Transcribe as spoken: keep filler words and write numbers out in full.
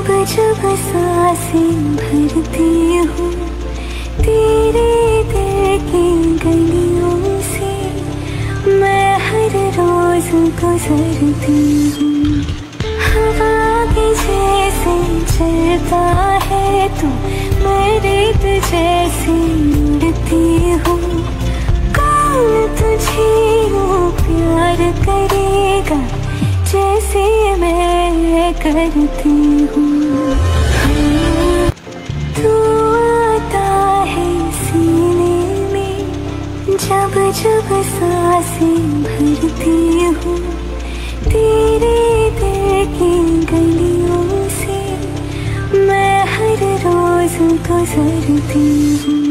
जब सांसें भरती हूँ तेरे दिल की गलियों से, मैं हर रोज गुजरती हूँ। हवा के जैसे चलता है तू, मैं रेत जैसी उड़ती हूँ। कौन तुझे यूँ प्यार करेगा जैसे मैं करती हूँ। तू आता है सीने में जब जब सांसें भरती हूँ तेरे दिल की गलियों से, मैं हर रोज गुजरती हूँ।